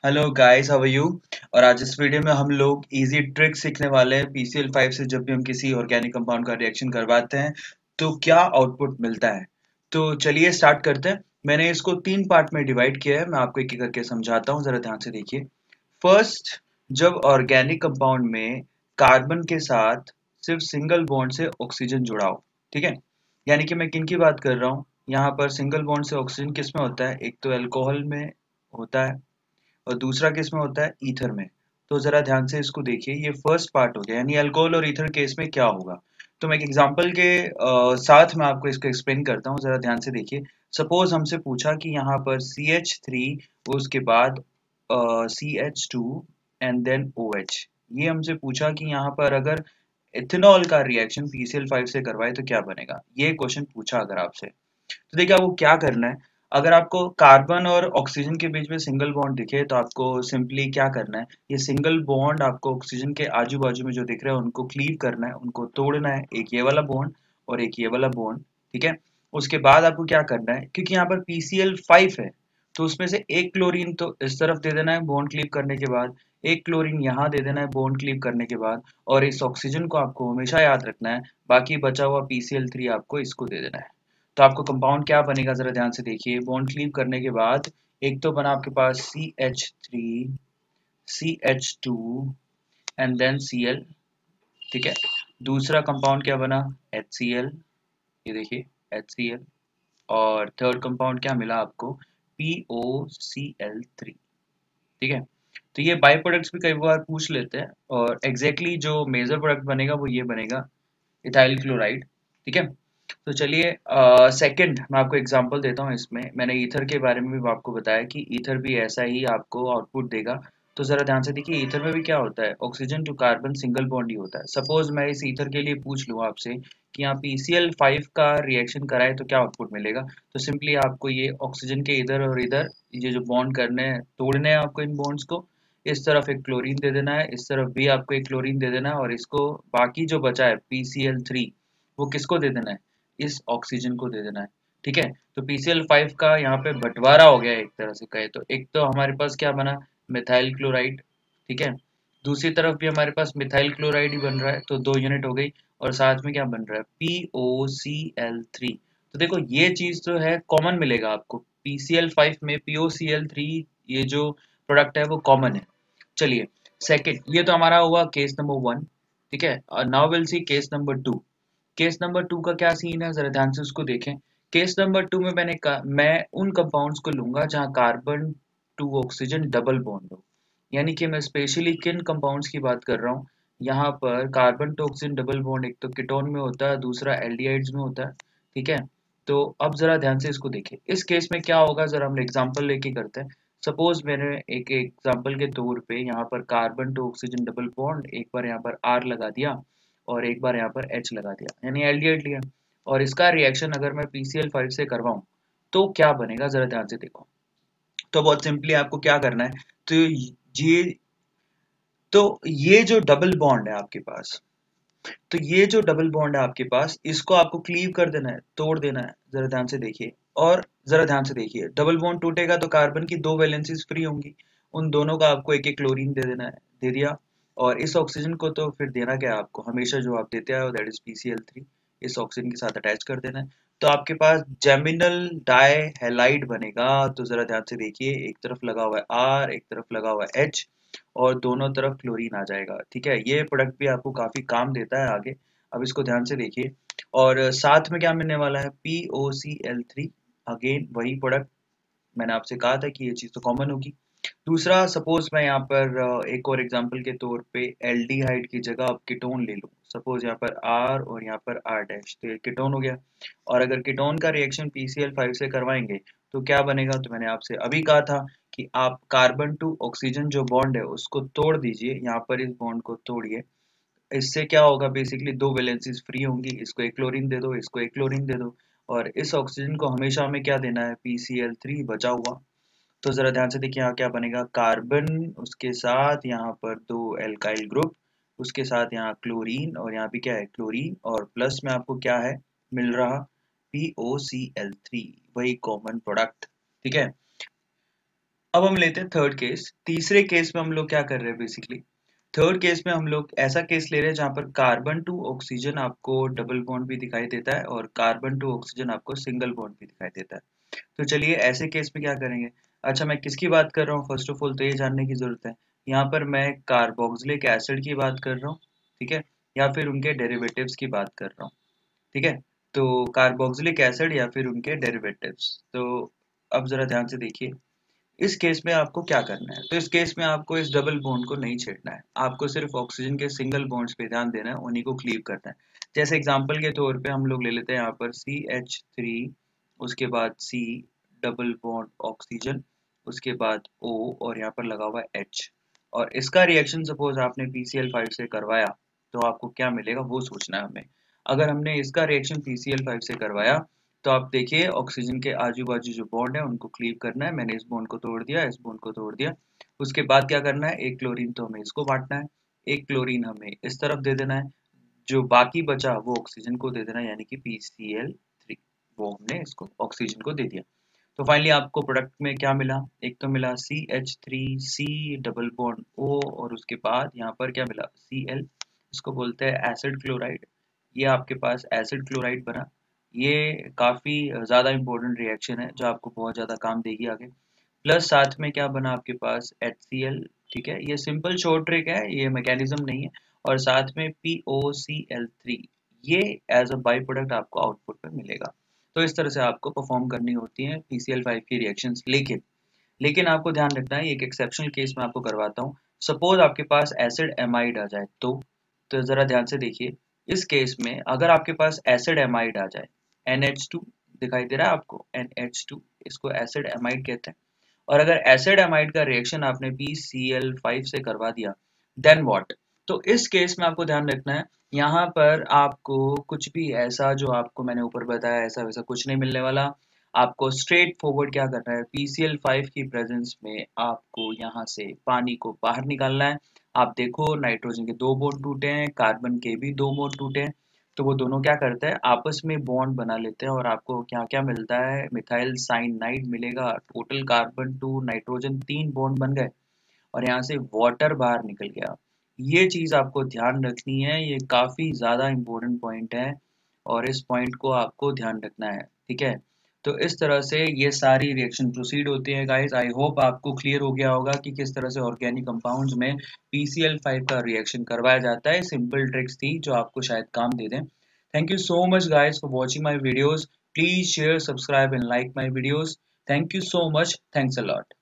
Hello guys, how are you. और आज इस वीडियो में हम लोग इजी ट्रिक सीखने वाले हैं PCl5 से। जब भी हम किसी ऑर्गेनिक कंपाउंड का रिएक्शन करवाते हैं तो क्या आउटपुट मिलता है। तो चलिए स्टार्ट करते हैं। मैंने इसको 3 पार्ट में डिवाइड किया है। मैं आपको एक एक करके समझाता हूँ, जरा ध्यान से देखिए। फर्स्ट, जब ऑर्गेनिक कंपाउंड में कार्बन के साथ सिर्फ सिंगल बॉन्ड से ऑक्सीजन जुड़ा हो, ठीक है। यानी कि मैं किन की बात कर रहा हूँ यहाँ पर। सिंगल बॉन्ड से ऑक्सीजन किस में होता है? एक तो अल्कोहल में होता है और दूसरा किस में होता है? ईथर में। तो जरा ध्यान से इसको देखिए, ये फर्स्ट पार्ट हो गया, यानी अल्कोहल और ईथर केस में क्या होगा। तो मैं एक एग्जांपल के साथ मैं आपको इसको एक्सप्लेन करता हूँ, जरा ध्यान से देखिए। सपोज हमसे पूछा कि यहाँ पर CH3, उसके बाद CH2 एंड देन OH। ये हमसे पूछा कि यहाँ पर अगर इथेनॉल का रिएक्शन PCl5 से करवाए तो क्या बनेगा। ये क्वेश्चन पूछा अगर आपसे, तो देखिए आपको क्या करना है। अगर आपको कार्बन और ऑक्सीजन के बीच में सिंगल बॉन्ड दिखे तो आपको सिंपली क्या करना है, ये सिंगल बॉन्ड आपको ऑक्सीजन के आजू बाजू में जो दिख रहे हैं उनको क्लीव करना है, उनको तोड़ना है। एक ये वाला बॉन्ड और एक ये वाला बॉन्ड, ठीक है। उसके बाद आपको क्या करना है, क्योंकि यहाँ पर PCl5 है तो उसमें से एक क्लोरीन तो इस तरफ दे देना है बॉन्ड क्लीव करने के बाद, एक क्लोरीन यहाँ दे देना है बॉन्ड क्लीव करने के बाद, और इस ऑक्सीजन को आपको हमेशा याद रखना है। बाकी बचा हुआ PCl3 आपको इसको दे देना है। तो आपको कंपाउंड क्या बनेगा, जरा ध्यान से देखिए। बॉन्ड क्लीव करने के बाद एक तो बना आपके पास CH3, CH2 and then Cl, ठीक है। दूसरा कंपाउंड क्या बना? HCl, ये देखिए HCl। और थर्ड कंपाउंड क्या मिला आपको? POCl3, ठीक है। तो ये बाई प्रोडक्ट्स भी कई बार पूछ लेते हैं, और एग्जैक्टली जो मेजर प्रोडक्ट बनेगा वो ये बनेगा, इथाइल क्लोराइड, ठीक है। तो चलिए सेकंड मैं आपको एग्जांपल देता हूँ। इसमें मैंने ईथर के बारे में भी आपको बताया कि ईथर भी ऐसा ही आपको आउटपुट देगा। तो जरा ध्यान से देखिए, ईथर में भी क्या होता है, oxygen to carbon single bond ही होता है। सपोज मैं इस ईथर के लिए पूछ लूँ आपसे कि यहाँ PCl5 का रिएक्शन कराए तो क्या आउटपुट मिलेगा। तो सिंपली आपको ये ऑक्सीजन के इधर और इधर ये जो बॉन्ड करने हैं, तोड़ने हैं आपको इन बॉन्ड्स को। इस तरफ एक क्लोरीन दे देना है, इस तरफ भी आपको एक क्लोरीन दे देना है, और इसको बाकी जो बचा है PCl3 वो किसको दे देना है? इस ऑक्सीजन को दे देना है, ठीक है। तो PCl5 का यहाँ पे बंटवारा हो गया एक तरह से कहे तो। एक तो हमारे पास क्या बना, मिथाइल क्लोराइड, ठीक है। दूसरी तरफ भी हमारे पास मिथाइल क्लोराइड ही बन रहा है, तो 2 यूनिट हो गई। और साथ में क्या बन रहा है? POCl3। तो देखो ये चीज तो है, कॉमन मिलेगा आपको PCl5 में POCl3। ये जो प्रोडक्ट है वो कॉमन है। चलिए सेकंड, ये तो हमारा हुआ केस नंबर 1, ठीक है। और now will see case number 2। Case number 2 का क्या सीन है, जरा ध्यान से उसको देखें। केस नंबर 2 में मैंने कहा मैं उन कंपाउंड्स को लूंगा जहां carbon to oxygen double bond हो। यानी कि मैं स्पेशली किन कंपाउंड्स की बात कर रहा हूँ। यहाँ पर carbon to oxygen double bond एक तो कीटोन में होता है, दूसरा एल्डिहाइड्स में होता है, ठीक है। तो अब जरा ध्यान से इसको देखिए, इस केस में क्या होगा, जरा हम एग्जांपल लेके करते हैं। सपोज मैंने एक एग्जांपल के तौर पे यहाँ पर carbon to oxygen double bond एक बार यहाँ पर R लगा दिया और एक बार यहाँ पर H लगा दिया, यानी एल्डिहाइड लिया। और इसका रिएक्शन अगर मैं PCl5 से करवाऊं तो क्या बनेगा, जरा ध्यान से देखो। तो बहुत सिंपली आपको क्या करना है, तो ये तो ये जो डबल बॉन्ड है आपके पास, तो ये जो डबल बॉन्ड है आपके पास, इसको आपको क्लीव कर देना है, तोड़ देना है। जरा ध्यान से देखिए, और जरा ध्यान से देखिए, डबल बॉन्ड टूटेगा तो कार्बन की 2 वैलेंसीज फ्री होंगी। उन दोनों का आपको एक एक क्लोरीन दे देना है, दे दिया। और इस ऑक्सीजन को तो फिर देना क्या है आपको, हमेशा जो आप देते आए हो, दैट इज PCl3। इस ऑक्सीजन के साथ अटैच कर देना है। तो आपके पास जेमिनल डाई हैलाइड बनेगा। तो जरा ध्यान से देखिए, एक तरफ लगा हुआ है R, एक तरफ लगा हुआ है H, और दोनों तरफ क्लोरीन आ जाएगा, ठीक है। ये प्रोडक्ट भी आपको काफी काम देता है आगे। अब इसको ध्यान से देखिए, और साथ में क्या मिलने वाला है? POCl3, अगेन वही प्रोडक्ट। मैंने आपसे कहा था कि ये चीज तो कॉमन होगी। दूसरा, सपोज मैं यहाँ पर एक और एग्जांपल के तौर पे एल्डिहाइड की जगह अब कीटोन ले लूँ। सपोज यहाँ पर R और यहाँ पर R डैश, तो ये कीटोन हो गया। और अगर कीटोन का रिएक्शन PCl5 से करवाएंगे तो क्या बनेगा, तो मैंने आपसे अभी कहा था कि आप कार्बन टू ऑक्सीजन जो बॉन्ड है उसको तोड़ दीजिए, यहाँ पर इस बॉन्ड को तोड़िए। इससे क्या होगा, बेसिकली 2 वैलेंसीज फ्री होंगी। इसको एक क्लोरीन दे दो, इसको एक क्लोरीन दे दो, और इस ऑक्सीजन को हमेशा हमें क्या देना है? PCl3 बचा हुआ। तो जरा ध्यान से देखिए, यहाँ क्या बनेगा, कार्बन, उसके साथ यहाँ पर 2 एल्काइल ग्रुप, उसके साथ यहाँ क्लोरीन, और यहाँ भी क्या है? क्लोरीन, और प्लस में आपको क्या है मिल रहा? POCl3, वही कॉमन प्रोडक्ट, ठीक है। अब हम लेते हैं थर्ड केस। तीसरे केस में हम लोग क्या कर रहे हैं बेसिकली, थर्ड केस में हम लोग ऐसा केस ले रहे हैं जहाँ पर कार्बन टू ऑक्सीजन आपको डबल बॉन्ड भी दिखाई देता है और कार्बन टू ऑक्सीजन आपको सिंगल बॉन्ड भी दिखाई देता है। तो चलिए ऐसे केस में क्या करेंगे। अच्छा, मैं किसकी बात कर रहा हूँ, फर्स्ट ऑफ ऑल तो ये जानने की जरूरत है। यहाँ पर मैं कार्बोक्सिलिक एसिड की बात कर रहा हूँ, ठीक है, या फिर उनके डेरिवेटिव्स की बात कर रहा हूँ, ठीक है। तो कार्बोक्सिलिक एसिड या फिर उनके डेरिवेटिव्स। तो अब जरा ध्यान से देखिए, इस केस में आपको क्या करना है। तो इस केस में आपको इस डबल बॉन्ड को नहीं छेड़ना है, आपको सिर्फ ऑक्सीजन के सिंगल बॉन्ड्स पे ध्यान देना है, उन्हीं को क्लीव करना है। जैसे एग्जांपल के तौर पे हम लोग ले लेते हैं यहाँ पर CH3, उसके बाद C डबल बॉन्ड ऑक्सीजन, उसके बाद O और यहाँ पर लगा हुआ है H। और इसका रिएक्शन सपोज आपने PCl5 से करवाया तो आपको क्या मिलेगा वो सोचना है हमें। अगर हमने इसका रिएक्शन PCl5 से करवाया तो आप देखिए ऑक्सीजन के आजू बाजू जो बॉन्ड है उनको क्लीव करना है। मैंने इस बॉन्ड को तोड़ दिया, इस बॉन्ड को तोड़ दिया। उसके बाद क्या करना है, एक क्लोरीन तो हमें इसको बांटना है, एक क्लोरीन हमें इस तरफ दे देना है, जो बाकी बचा वो ऑक्सीजन को दे देना है, यानी कि PCl3, वो हमने इसको ऑक्सीजन को दे दिया। तो फाइनली आपको प्रोडक्ट में क्या मिला, एक तो मिला CH3C डबल बॉन्ड O और उसके बाद यहाँ पर क्या मिला Cl, इसको बोलते हैं एसिड क्लोराइड। ये आपके पास एसिड क्लोराइड बना। ये काफी ज्यादा इंपॉर्टेंट रिएक्शन है जो आपको बहुत ज्यादा काम देगी आगे। प्लस साथ में क्या बना आपके पास HCl, ठीक है, ये सिंपल शॉर्ट ट्रिक है, ये मैकेनिज्म नहीं है। और साथ में POCl3, ये एज अ बाई प्रोडक्ट आपको आउटपुट में मिलेगा। तो इस तरह से आपको परफॉर्म करनी होती है PCl5 की रिएक्शंस। लेकिन लेकिन आपको ध्यान रखना है, एक एक्सेप्शनल केस में आपको करवाता हूँ। सपोज आपके पास एसिड एमाइड आ जाए तो जरा ध्यान से देखिए, इस केस में अगर आपके पास एसिड एमाइड आ जाए, NH2 दिखाई दे रहा है आपको, NH2, इसको एसिड एमाइड कहते हैं। और अगर एसिड एमाइड का रिएक्शन आपने PCl5 से करवा दिया, देन व्हाट। तो इस केस में आपको ध्यान रखना है, यहाँ पर आपको कुछ भी ऐसा जो आपको मैंने ऊपर बताया ऐसा वैसा कुछ नहीं मिलने वाला। आपको स्ट्रेट फॉरवर्ड क्या करना है, PCl5 की प्रेजेंस में आपको यहाँ से पानी को बाहर निकालना है। आप देखो नाइट्रोजन के दो बॉन्ड टूटे हैं, कार्बन के भी दो बॉन्ड टूटे हैं। तो वो दोनों क्या करते हैं, आपस में बॉन्ड बना लेते हैं और आपको क्या क्या मिलता है, मिथाइल साइनाइड मिलेगा। Total carbon to nitrogen 3 bond बन गए और यहाँ से वाटर बाहर निकल गया। ये चीज आपको ध्यान रखनी है, ये काफी ज्यादा इंपॉर्टेंट पॉइंट है और इस पॉइंट को आपको ध्यान रखना है, ठीक है। तो इस तरह से ये सारी रिएक्शन प्रोसीड होती है गाइस। आई होप आपको क्लियर हो गया होगा कि किस तरह से ऑर्गेनिक कंपाउंड्स में PCl5 का रिएक्शन करवाया जाता है। सिंपल ट्रिक्स थी जो आपको शायद काम दे दें। Thank you so much guys for watching my videos. Please share, subscribe and like my videos. Thank you so much, thanks a lot.